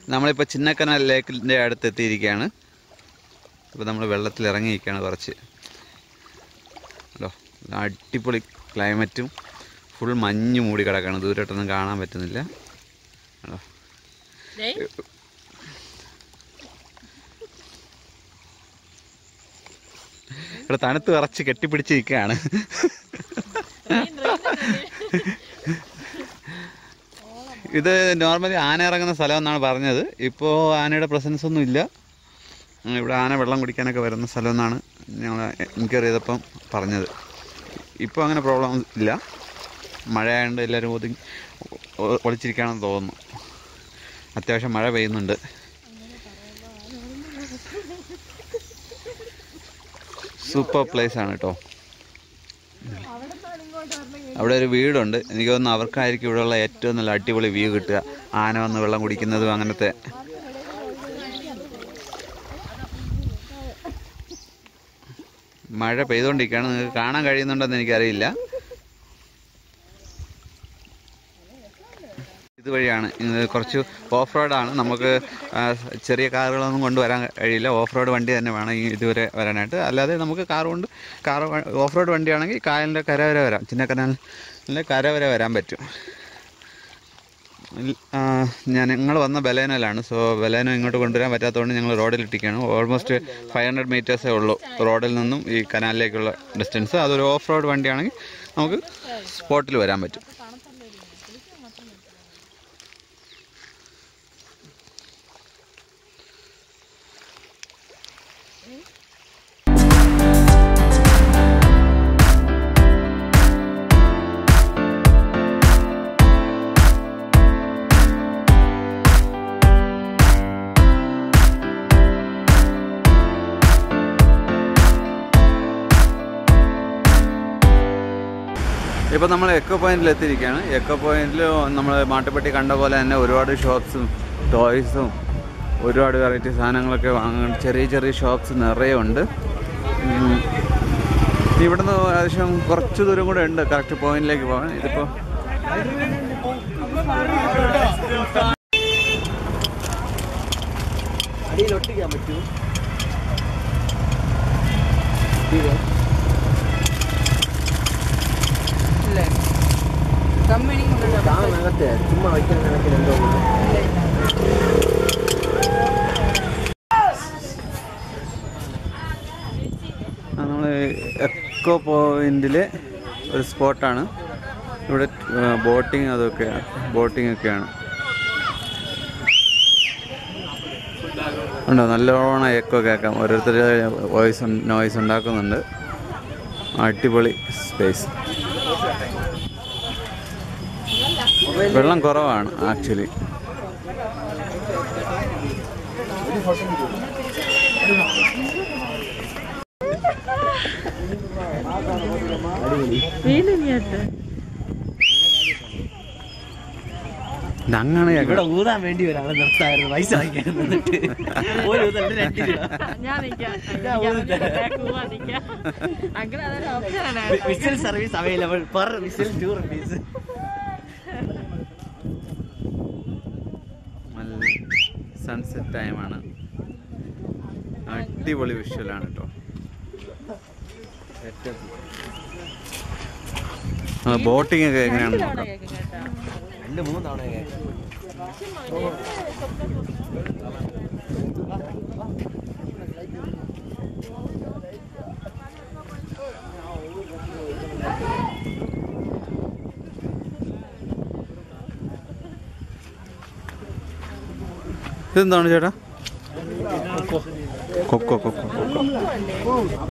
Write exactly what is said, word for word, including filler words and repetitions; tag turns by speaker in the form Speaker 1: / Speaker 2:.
Speaker 1: നമ്മളിപ്പോൾ ചിന്നക്കനാൽ ലേക്കിൻ്റെ അടുത്ത് എത്തിയിരിക്കുകയാണ്. ഇപ്പോൾ നമ്മൾ വെള്ളത്തിൽ ഇറങ്ങിയിരിക്കുകയാണ് കുറച്ച്. ഹലോ, അടിപൊളി ക്ലൈമറ്റും ഫുൾ മഞ്ഞ് മൂടി കിടക്കുകയാണ്. ദൂരോട്ടൊന്നും കാണാൻ പറ്റുന്നില്ല. ഹലോ, ഇവിടെ തണുത്ത് വിറച്ച് കെട്ടിപ്പിടിച്ചിരിക്കുകയാണ്. ഇത് നോർമലി ആന ഇറങ്ങുന്ന സ്ഥലം എന്നാണ് പറഞ്ഞത്. ഇപ്പോൾ ആനയുടെ പ്രസൻസ് ഒന്നും ഇല്ല. ഇവിടെ ആന വെള്ളം കുടിക്കാനൊക്കെ വരുന്ന സ്ഥലം എന്നാണ് ഞങ്ങൾ എൻക്വയറി ചെയ്തപ്പം പറഞ്ഞത്. ഇപ്പോൾ അങ്ങനെ പ്രോബ്ലം ഇല്ല. മഴയായതുകൊണ്ട് എല്ലാവരും ഒതുങ്ങി ഒളിച്ചിരിക്കുകയാണെന്ന് തോന്നുന്നു. അത്യാവശ്യം മഴ പെയ്യുന്നുണ്ട്. സൂപ്പർ പ്ലേസ് ആണ് കേട്ടോ. അവിടെ ഒരു വീടുണ്ട്. എനിക്ക് തോന്നുന്നു അവർക്കായിരിക്കും ഇവിടെയുള്ള ഏറ്റവും നല്ല അടിപൊളി വ്യൂ കിട്ടുക. ആന വന്ന് വെള്ളം കുടിക്കുന്നതും അങ്ങനത്തെ. മഴ പെയ്തുകൊണ്ടിരിക്കുകയാണ്. നിങ്ങൾക്ക് കാണാൻ കഴിയുന്നുണ്ടെന്ന് എനിക്കറിയില്ല. ഇതുവഴിയാണ്. കുറച്ച് ഓഫ് റോഡാണ്. നമുക്ക് ചെറിയ കാറുകളൊന്നും കൊണ്ടുവരാൻ കഴിയില്ല. ഓഫ് റോഡ് വണ്ടി തന്നെ വേണം ഈ ഇതുവരെ വരാനായിട്ട്. അല്ലാതെ നമുക്ക് കാർ കൊണ്ട് കാർ ഓഫ് റോഡ് വണ്ടിയാണെങ്കിൽ കായലിൻ്റെ കര വരെ വരാം. ചിന്നക്കനാലിൻ്റെ കര വരെ വരാൻ പറ്റും. ഞാൻ ഞങ്ങൾ വന്ന ബലേനയിലാണ്. സോ ബലേനോ ഇങ്ങോട്ട് കൊണ്ടുവരാൻ പറ്റാത്തതുകൊണ്ട് ഞങ്ങൾ റോഡിലിട്ടിരിക്കുകയാണ്. ഓൾമോസ്റ്റ് ഫൈവ് ഹൺഡ്രഡ് മീറ്റേഴ്സേ ഉള്ളൂ റോഡിൽ നിന്നും ഈ കനാലിലേക്കുള്ള ഡിസ്റ്റൻസ്. അതൊരു ഓഫ് റോഡ് വണ്ടിയാണെങ്കിൽ നമുക്ക് സ്പോട്ടിൽ വരാൻ പറ്റും. ഇപ്പോൾ നമ്മൾ എക്കോ പോയിന്റിൽ എത്തിയിരിക്കുകയാണ്. എക്കോ പോയിന്റിൽ നമ്മൾ മാട്ടുപ്പെട്ടി കണ്ട പോലെ തന്നെ ഒരുപാട് ഷോപ്സും ടോയ്സും ഒരുപാട് വെറൈറ്റി സാധനങ്ങളൊക്കെ വാങ്ങാൻ ചെറിയ ചെറിയ ഷോപ്സ് നിറയെ ഉണ്ട്. ഇവിടുന്ന് ഏകദേശം കുറച്ച് ദൂരം കൂടെ ഉണ്ട് കറക്റ്റ് പോയിന്റിലേക്ക് പോകാൻ. ഇതിപ്പോൾ അടിയിലൊട്ടിക്കാൻ പറ്റൂ. ചുമ്മാ വയ്ക്കാൻ കണക്കിലെന്തോ നമ്മൾ എക്കോ പോയിന്റിലെ ഒരു സ്പോട്ടാണ്. ഇവിടെ ബോട്ടിങ് അതൊക്കെയാണ് ബോട്ടിംഗ് ഒക്കെയാണ്. ഉണ്ടോ, നല്ലോണം എക്കോ കേൾക്കാം. ഓരോരുത്തർ വോയിസ് നോയ്സ് ഉണ്ടാക്കുന്നുണ്ട്. അടിപൊളി സ്പേസ്. വെള്ളം കുറവാണ് ആക്ച്വലി. അങ്ങനെ ഇവിടെ ഊതാൻ വേണ്ടി ഒരാളെ നിർത്തായിരുന്നു. പൈസ whistle service available per whistle two rupees. Sunset ടൈമാണ്. അടിപൊളി വിഷ്വലാണ് കേട്ടോ. ബോട്ടിംഗ് ഒക്കെ എങ്ങനെയാണ് നോക്കാം. രണ്ട് മൂന്ന് തവണ ഇതെന്താണ് ചേട്ടാ? Cocoa cocoa cocoa